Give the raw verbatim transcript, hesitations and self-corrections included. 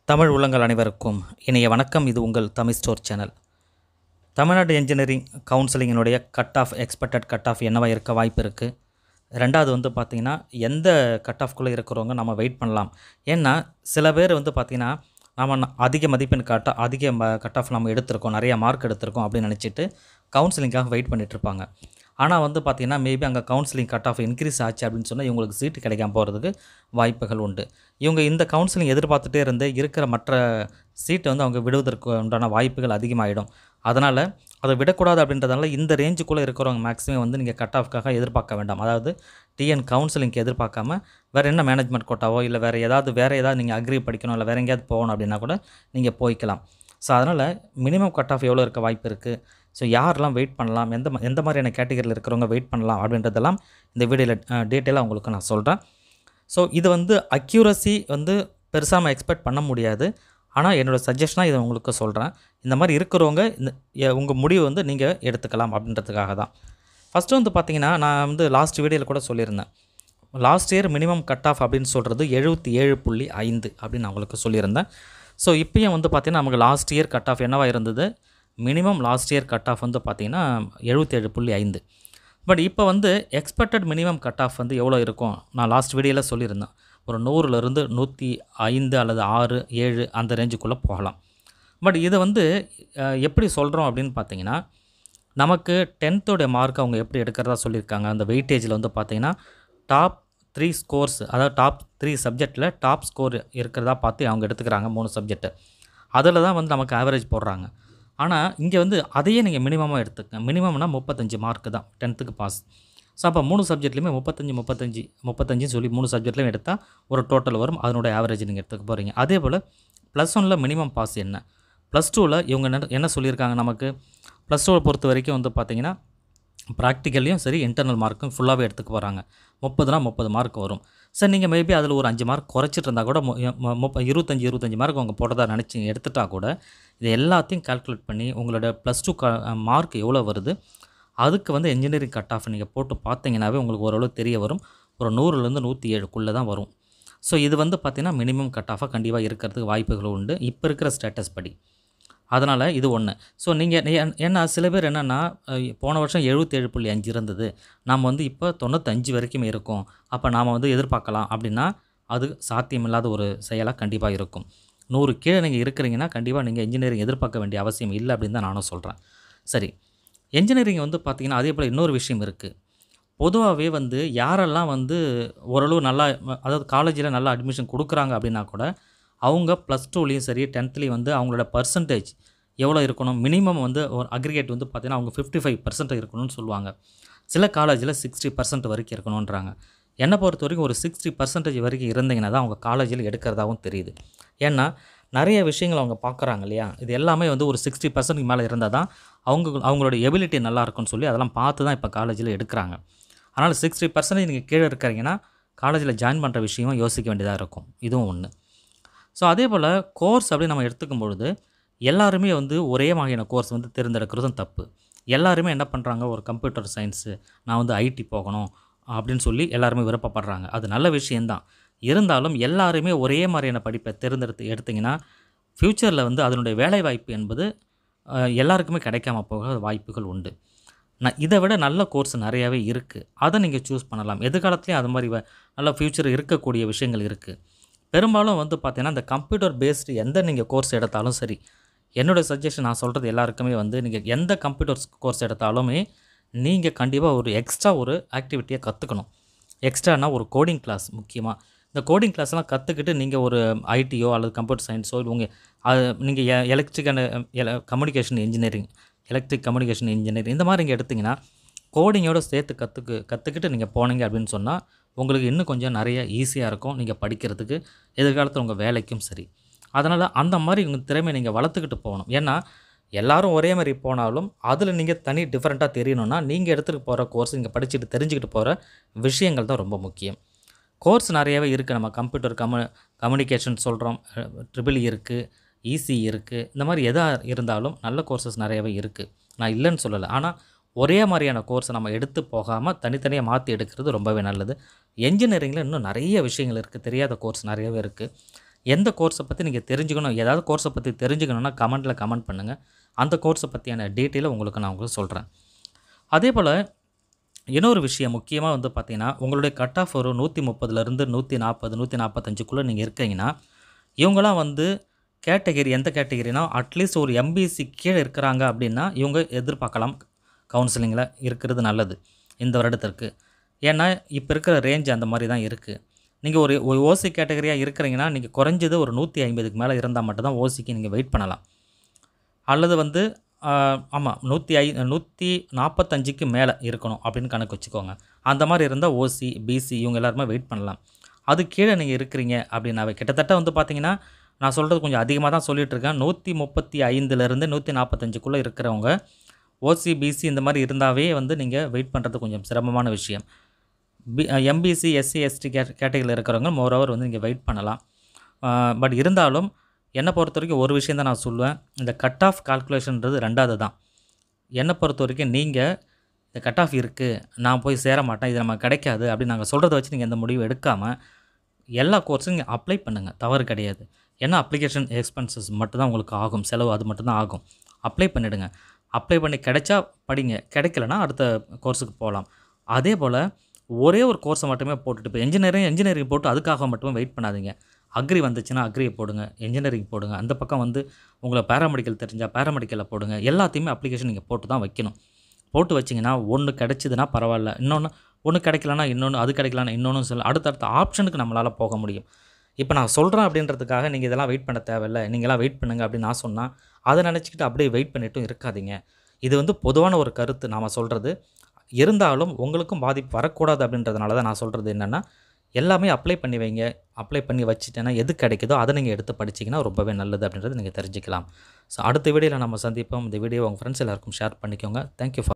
தமிழ் உள்ளங்கள் அனைவருக்கும் இனிய வணக்கம். இது உங்கள் தமிழ்ஸ்டோர் சேனல். தமிழ்நாடு என்ஜினியரிங் கவுன்சிலிங்கினுடைய cut off expected cut off என்னவா இருக்க வாய்ப்பு இருக்குது. ரெண்டாவது வந்து பார்த்திங்கன்னா, எந்த கட் ஆஃப்குள்ளே இருக்கிறவங்க நம்ம வெயிட் பண்ணலாம். ஏன்னா சில பேர் வந்து பார்த்திங்கன்னா, நம்ம அதிக மதிப்பெண் கட்ட அதிக ம கட் ஆஃப் நம்ம எடுத்திருக்கோம், நிறைய மார்க் எடுத்திருக்கோம் அப்படின்னு நினச்சிட்டு கவுன்சிலிங்காக வெயிட் பண்ணிகிட்ருப்பாங்க. ஆனால் வந்து பார்த்திங்கன்னா, மேபி அங்கே கவுன்சிலிங் கட் ஆஃப் இன்க்ரீஸ் ஆச்சு அப்படின்னு சொன்னால் இவங்களுக்கு சீட்டு கிடைக்காம போகிறதுக்கு வாய்ப்புகள் உண்டு. இவங்க இந்த கவுன்சிலிங் எதிர்பார்த்துட்டே இருந்து இருக்கிற மற்ற சீட்டை வந்து அவங்க விடுவதற்கு உண்டான வாய்ப்புகள் அதிகமாகிடும். அதனால் அதை விடக்கூடாது அப்படின்றதுனால இந்த ரேஞ்சுக்குள்ளே இருக்கிறவங்க மேக்ஸிமம் வந்து நீங்கள் கட் ஆஃப்காக எதிர்பார்க்க வேண்டாம். அதாவது டிஎன் கவுன்சிலிங்க்கு எதிர்பார்க்காம வேறு என்ன மேனேஜ்மெண்ட் கோட்டாவோ இல்லை வேறு ஏதாவது வேறு ஏதாவது நீங்கள் அக்ரி படிக்கணும் இல்லை வேறு எங்கேயாவது போகணும் அப்படின்னா கூட நீங்கள் போய்க்கலாம். ஸோ அதனால் மினிமம் கட் ஆஃப் எவ்வளோ இருக்க வாய்ப்பு இருக்குது, ஸோ யாரெல்லாம் வெயிட் பண்ணலாம், எந்த எந்த மாதிரியான கேட்டகரியில் இருக்கிறவங்க வெயிட் பண்ணலாம் அப்படின்றதெல்லாம் இந்த வீடியோவில் டீட்டெயிலாக உங்களுக்கு நான் சொல்கிறேன். ஸோ இது வந்து அக்யூரசி வந்து பெருசாக நம்ம எக்ஸ்பெக்ட் பண்ண முடியாது. ஆனால் என்னோடய சஜஷனாக இதை உங்களுக்கு சொல்கிறேன். இந்த மாதிரி இருக்கிறவங்க இந்த உங்கள் முடிவு வந்து நீங்கள் எடுத்துக்கலாம் அப்படின்றதுக்காக தான். ஃபஸ்ட்டு வந்து பார்த்திங்கன்னா, நான் வந்து லாஸ்ட் வீடியோவில் கூட சொல்லியிருந்தேன். Last year minimum cut off அப்படின்னு சொல்கிறது எழுபத்தி ஏழு புள்ளி ஐந்து அப்படின்னு நான் உங்களுக்கு சொல்லியிருந்தேன். ஸோ இப்போயும் வந்து பார்த்திங்கன்னா, நமக்கு லாஸ்ட் இயர் கட் ஆஃப் என்னவாக இருந்தது, minimum last year cut off வந்து பார்த்திங்கன்னா எழுபத்தேழு புள்ளி ஐந்து. பட் இப்போ வந்து எக்ஸ்பெக்டட் மினிமம் கட் ஆஃப் வந்து எவ்வளோ இருக்கும், நான் லாஸ்ட் வீடியோவில் சொல்லியிருந்தேன். ஒரு நூறுலேருந்து நூற்றி ஐந்து அல்லது ஆறு ஏழு அந்த ரேஞ்சுக்குள்ளே போகலாம். பட் இதை வந்து எப்படி சொல்கிறோம் அப்படின்னு பார்த்தீங்கன்னா, நமக்கு டென்த்தோடைய மார்க் அவங்க எப்படி எடுக்கிறதா சொல்லியிருக்காங்க. அந்த வெயிட்டேஜில் வந்து பார்த்திங்கன்னா டாப் த்ரீ ஸ்கோர்ஸ், அதாவது டாப் த்ரீ சப்ஜெக்டில் டாப் ஸ்கோர் இருக்கிறதா பார்த்து அவங்க எடுத்துக்கிறாங்க. மூணு சப்ஜெக்ட்டு அதில் தான் வந்து நமக்கு ஆவரேஜ் போடுறாங்க. ஆனால் இங்கே வந்து அதையே நீங்கள் மினிமமாக எடுத்துக்கங்க. மினிமம்னா முப்பத்தஞ்சு மார்க்கு தான் டென்த்துக்கு பாஸ். ஸோ அப்போ மூணு சப்ஜெக்ட்லையுமே முப்பத்தஞ்சு முப்பத்தஞ்சு முப்பத்தஞ்சுன்னு சொல்லி மூணு சப்ஜெக்ட்லையும் எடுத்தால் ஒரு டோட்டல் வரும். அதனுடைய ஆவரேஜ் நீங்கள் எடுத்துக்க போகிறீங்க. அதே போல் ப்ளஸ் ஒனில் மினிமம் பாஸ் என்ன, ப்ளஸ் டூவில் இவங்க என்ன என்ன சொல்லியிருக்காங்க, நமக்கு ப்ளஸ் டூவை பொறுத்த வரைக்கும் வந்து பார்த்திங்கன்னா ப்ராக்டிக்கல்லையும் சரி இன்டர்னல் மார்க்கும் ஃபுல்லாகவே எடுத்துக்க போகிறாங்க. முப்பதுனா முப்பது மார்க் வரும். சார் நீங்கள் மேபி அதில் ஒரு அஞ்சு மார்க் குறைச்சிட்டு இருந்தால் கூட முப்ப இருபத்தஞ்சி இருபத்தஞ்சி மார்க் அவங்க போட்டதாக நினச்சி எடுத்துட்டா கூட இது எல்லாத்தையும் கால்குலேட் பண்ணி உங்களோட ப்ளஸ் டூ க மார்க் எவ்வளோ வருது, அதுக்கு வந்து என்ஜினியரிங் கட் ஆஃப் நீங்கள் போட்டு பார்த்தீங்கன்னாவே உங்களுக்கு ஓரளவு தெரிய வரும். ஒரு நூறுலேருந்து நூற்றி ஏழுக்குள்ளே தான் வரும். ஸோ இது வந்து பார்த்திங்கன்னா மினிமம் கட் ஆஃபாக கண்டிப்பாக இருக்கிறதுக்கு வாய்ப்புகள் உண்டு இப்போ இருக்கிற ஸ்டேட்டஸ் படி. அதனால் இது ஒன்று. ஸோ நீங்கள் ஏன்னா சில பேர் என்னென்னா, போன வருஷம் எழுபத்தேழு புள்ளி அஞ்சு இருந்தது, நாம் வந்து இப்போ தொண்ணூத்தஞ்சு வரைக்கும் இருக்கோம், அப்போ நாம் வந்து எதிர்பார்க்கலாம் அப்படின்னா அது சாத்தியமில்லாத ஒரு செயலாக கண்டிப்பாக இருக்கும். நூறு கீழே நீங்கள் இருக்கிறீங்கன்னா கண்டிப்பாக நீங்கள் இன்ஜினியரிங் எதிர்பார்க்க வேண்டிய அவசியம் இல்லை அப்படின்னு தான் நானும் சொல்கிறேன். சரி, என்ஜினியரிங் வந்து பார்த்திங்கன்னா அதே போல் இன்னொரு விஷயம் இருக்குது. பொதுவாகவே வந்து யாரெல்லாம் வந்து ஓரளவு நல்லா, அதாவது காலேஜில் நல்லா அட்மிஷன் கொடுக்குறாங்க அப்படின்னா கூட அவங்க ப்ளஸ் டூலேயும் சரி டென்த்லேயும் வந்து அவங்களோட பர்சன்டேஜ் எவ்வளோ இருக்கணும், மினிமம் வந்து ஒரு அக்ரிகேட் வந்து பார்த்திங்கன்னா அவங்க ஃபிஃப்டி ஃபைவ் பர்சன்ட் இருக்கணும்னு சொல்லுவாங்க. சில காலேஜில் சிக்ஸ்டி பர்சன்ட் வரைக்கும் இருக்கணுன்றாங்க. என்னை பொறுத்த வரைக்கும் ஒரு சிக்ஸ்டி பர்சன்டேஜ் வரைக்கும் இருந்தீங்கன்னா தான் அவங்க காலேஜில் எடுக்கிறதாகவும் தெரியுது. ஏன்னா நிறைய விஷயங்கள் அவங்க பார்க்குறாங்க இல்லையா, இது எல்லாமே வந்து ஒரு சிக்ஸ்டி பர்சன்ட்டுக்கு மேலே இருந்தால் தான் அவங்க அவங்களோட எபிலிட்டி நல்லா இருக்குன்னு சொல்லி அதெல்லாம் பார்த்து தான் இப்போ காலேஜில் எடுக்கிறாங்க. அதனால் சிக்ஸ்டி பர்சன்டேஜ் நீங்கள் கீழே இருக்கிறீங்கன்னா காலேஜில் ஜாயின் பண்ணுற விஷயமும் யோசிக்க வேண்டியதாக இருக்கும். இதுவும் ஒன்று. ஸோ அதே போல் கோர்ஸ் அப்படி நம்ம எடுத்துக்கும் பொழுது எல்லாருமே வந்து ஒரே வகையான கோர்ஸ் வந்து தேர்ந்தெடுக்கிறதும் தப்பு. எல்லாருமே என்ன பண்ணுறாங்க, ஒரு கம்ப்யூட்டர் சயின்ஸு, நான் வந்து ஐடி போகணும் அப்படின்னு சொல்லி எல்லாருமே விருப்பப்படுறாங்க. அது நல்ல விஷயந்தான். இருந்தாலும் எல்லாருமே ஒரே மாதிரியான படிப்பை தேர்ந்தெடுத்து எடுத்திங்கன்னா ஃப்யூச்சரில் வந்து அதனுடைய வேலைவாய்ப்பு என்பது எல்லாருக்குமே கிடைக்காம போக வாய்ப்புகள் உண்டு. நான் இதை விட நல்ல கோர்ஸ் நிறையாவே இருக்குது, அதை நீங்கள் சூஸ் பண்ணலாம். எதிர்காலத்துலேயும் அது மாதிரி நல்ல ஃப்யூச்சர் இருக்கக்கூடிய விஷயங்கள் இருக்குது. பெரும்பாலும் வந்து பார்த்திங்கன்னா இந்த கம்ப்யூட்டர் பேஸ்டு எந்த நீங்கள் கோர்ஸ் எடுத்தாலும் சரி, என்னோடய சஜஷன் நான் சொல்கிறது எல்லாருக்குமே வந்து நீங்கள் எந்த கம்ப்யூட்டர் கோர்ஸ் எடுத்தாலுமே நீங்கள் கண்டிப்பாக ஒரு எக்ஸ்ட்ரா ஒரு ஆக்டிவிட்டியை கற்றுக்கணும். எக்ஸ்ட்ரானா ஒரு கோடிங் கிளாஸ் முக்கியமாக. இந்த கோடிங் கிளாஸ்லாம் கற்றுக்கிட்டு நீங்கள் ஒரு ஐடியோ அல்லது கம்ப்யூட்டர் சயின்ஸோ உங்கள் அது நீங்கள் எ எலக்ட்ரிக் அண்ட் எல communication engineering electric communication engineering இந்த மாதிரி நீங்கள் எடுத்திங்கன்னா கோடிங்கோடு சேர்த்து கற்றுக்கு கற்றுக்கிட்டு நீங்கள் போனீங்க அப்படின்னு சொன்னால் உங்களுக்கு இன்னும் கொஞ்சம் நிறைய ஈஸியாக இருக்கும் நீங்கள் படிக்கிறதுக்கு, எதிர்காலத்தில் உங்கள் வேலைக்கும் சரி. அதனால் அந்த மாதிரி உங்கள் திறமையை நீங்கள் வளர்த்துக்கிட்டு போகணும். ஏன்னா எல்லோரும் ஒரே மாதிரி போனாலும் அதில் நீங்கள் தனி டிஃப்ரெண்ட்டாக தெரியணும்னா நீங்கள் எடுத்துகிட்டு போகிற கோர்ஸ், நீங்கள் படிச்சுட்டு தெரிஞ்சுக்கிட்டு போகிற விஷயங்கள் தான் ரொம்ப முக்கியம். கோர்ஸ் நிறையாவே இருக்குது. நம்ம கம்ப்யூட்டர் கம்யூ கம்யூனிகேஷன் சொல்கிறோம், ட்ரிபிள் இ இருக்குது, ஈசி இருக்குது. இந்த மாதிரி எதாக இருந்தாலும் நல்ல கோர்சஸ் நிறையாவே இருக்குது, நான் இல்லைன்னு சொல்லலை. ஆனால் ஒரே மாதிரியான கோர்ஸை நம்ம எடுத்து போகாமல் தனித்தனியாக மாற்றி எடுக்கிறது ரொம்பவே நல்லது. என்ஜினியரிங்கில் இன்னும் நிறைய விஷயங்கள் இருக்குது, தெரியாத கோர்ஸ் நிறையவே இருக்குது. எந்த கோர்ஸை பற்றி நீங்கள் தெரிஞ்சுக்கணும், ஏதாவது கோர்ஸை பற்றி தெரிஞ்சுக்கணுன்னா கமெண்ட்டில் கமெண்ட் பண்ணுங்கள். அந்த கோர்ஸை பற்றியான டீட்டெயிலை உங்களுக்கு நான் உங்களுக்கு சொல்கிறேன். அதே போல் இன்னொரு விஷயம் முக்கியமாக வந்து பார்த்திங்கன்னா, உங்களுடைய கட் ஆஃப் ஒரு நூற்றி முப்பதுலேருந்து நூற்றி நாற்பது நூற்றி நாற்பத்தஞ்சுக்குள்ளே நீங்கள் இருக்கீங்கன்னா, இவங்களாம் வந்து கேட்டகரி எந்த கேட்டகரினா அட்லீஸ்ட் ஒரு எம்பிசி கீழே இருக்கிறாங்க அப்படின்னா இவங்க எதிர்பார்க்கலாம் கவுன்சிலிங்கில் இருக்கிறது நல்லது இந்த வருடத்திற்கு. ஏன்னா இப்போ இருக்கிற ரேஞ்ச் அந்த மாதிரி தான் இருக்குது. நீங்கள் ஒரு ஒரு ஓசி கேட்டகரியாக இருக்கிறீங்கன்னா நீங்கள் குறைஞ்சது ஒரு நூற்றி ஐம்பதுக்கு மேலே இருந்தால் மட்டும்தான் ஓசிக்கு நீங்கள் வெயிட் பண்ணலாம். அல்லது வந்து ஆமாம் நூற்றி ஐ நூற்றி நாற்பத்தஞ்சுக்கு மேலே இருக்கணும் அப்படின்னு கணக்கு வச்சுக்கோங்க. அந்த மாதிரி இருந்தால் ஓசி பிசி இவங்க எல்லாருமே வெயிட் பண்ணலாம். அது கீழே நீங்கள் இருக்கிறீங்க அப்படின்னாவே கிட்டத்தட்ட வந்து பார்த்திங்கன்னா நான் சொல்கிறது கொஞ்சம் அதிகமாக தான் சொல்லிகிட்ருக்கேன். நூற்றி முப்பத்தி ஐந்துலேருந்து நூற்றி நாற்பத்தஞ்சுக்குள்ளே இருக்கிறவங்க ஓசி பிசி இந்த மாதிரி இருந்தாவே வந்து நீங்கள் வெயிட் பண்ணுறது கொஞ்சம் சிரமமான விஷயம். பி எம்பிசி எஸ்சி எஸ்டி கே கேட்டகரியில் இருக்கிறவங்க மோரோவர் வந்து நீங்கள் வெயிட் பண்ணலாம். பட் இருந்தாலும் என்னை பொறுத்த வரைக்கும் ஒரு விஷயம் தான் நான் சொல்லுவேன், இந்த கட் ஆஃப் கால்குலேஷன்றது ரெண்டாவது தான். என்னை பொறுத்த வரைக்கும் நீங்கள் இந்த கட் ஆஃப் இருக்குது, நான் போய் சேர மாட்டேன், இது நம்ம கிடைக்காது அப்படின்னு நாங்கள் சொல்கிறத வச்சு நீங்கள் எந்த முடிவு எடுக்காமல் எல்லா கோர்ஸும் நீங்கள் அப்ளை பண்ணுங்கள், தவறு கிடையாது. ஏன்னா அப்ளிகேஷன் எக்ஸ்பென்சஸ் மட்டும்தான் உங்களுக்கு ஆகும், செலவு அது மட்டும்தான் ஆகும். அப்ளை பண்ணிவிடுங்க. அப்ளை பண்ணி கிடைச்சா படிங்க, கிடைக்கலனா அடுத்த கோர்ஸுக்கு போகலாம். அதே போல் ஒரே ஒரு கோர்ஸை மட்டுமே போட்டுட்டு இப்போ என்ஜினியரிங் என்ஜினியரிங் போட்டு அதுக்காக மட்டுமே வெயிட் பண்ணாதீங்க. அக்ரி வந்துச்சுன்னா அக்ரியை போடுங்க, என்ஜினியரிங் போடுங்க. அந்த பக்கம் வந்து உங்களை பேராமெடிக்கல் தெரிஞ்சால் பேராமெடிக்கலில் போடுங்க. எல்லாத்தையுமே அப்ளிகேஷன் நீங்கள் போட்டு தான் வைக்கணும். போட்டு வச்சிங்கன்னா ஒன்று கிடைச்சிதுன்னா பரவாயில்ல, இன்னொன்று ஒன்று கிடைக்கலனா இன்னொன்று, அது கிடைக்கலனா இன்னொன்று சொல்ல அடுத்தடுத்த ஆப்ஷனுக்கு நம்மளால் போக முடியும். இப்போ நான் சொல்கிறேன் அப்படின்றதுக்காக நீங்கள் இதெல்லாம் வெயிட் பண்ண தேவையில்லை, நீங்களாம் வெயிட் பண்ணுங்கள் அப்படின்னு நான் சொன்னால் அதை நினச்சிக்கிட்டு அப்படியே வெயிட் பண்ணிட்டும் இருக்காதீங்க. இது வந்து பொதுவான ஒரு கருத்து நாம் சொல்கிறது. இருந்தாலும் உங்களுக்கும் பாதிப்பு வரக்கூடாது அப்படின்றதுனால தான் நான் சொல்கிறது என்னென்னா, எல்லாமே அப்ளை பண்ணி வைங்க. அப்ளை பண்ணி வச்சுட்டேன்னா எது கிடைக்குதோ அதை நீங்கள் எடுத்து படிச்சிங்கன்னா ரொம்பவே நல்லது அப்படின்றது நீங்கள் தெரிஞ்சுக்கலாம். ஸோ அடுத்த வீடியோவில் நம்ம சந்திப்போம். இந்த வீடியோ உங்கள் ஃப்ரெண்ட்ஸ் எல்லாருக்கும் ஷேர் பண்ணிக்கோங்க. Thank you for